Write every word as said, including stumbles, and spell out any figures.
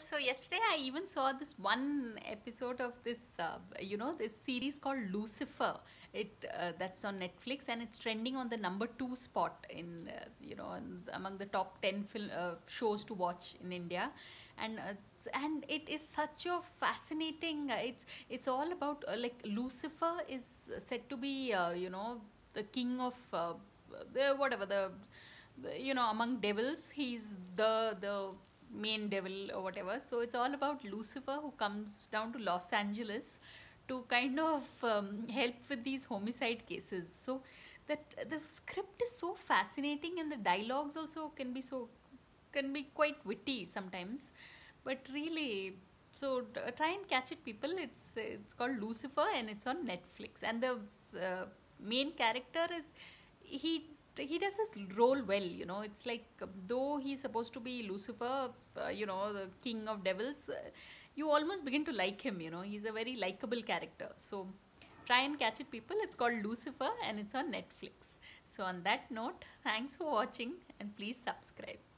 So yesterday I even saw this one episode of this, uh, you know, this series called Lucifer. It uh, that's on Netflix and it's trending on the number two spot in, uh, you know, in, among the top ten film uh, shows to watch in India, and uh, it's- and it is such a fascinating. Uh, it's it's all about uh, like Lucifer is said to be, uh, you know, the king of uh, the whatever the you know among devils. He's the the main devil or whatever. So it's all about Lucifer who comes down to Los Angeles to kind of um, help with these homicide cases. So that the script is so fascinating and the dialogues also can be so can be quite witty sometimes, but really, so uh, try and catch it, people. It's it's called Lucifer and it's on Netflix, and the uh, main character is, he he does his role well, you know. It's like, uh, though he's supposed to be Lucifer, uh, you know, the king of devils, uh, you almost begin to like him, you know. He's a very likable character. So try and catch it, people. It's called Lucifer and it's on Netflix. So on that note, thanks for watching and please subscribe.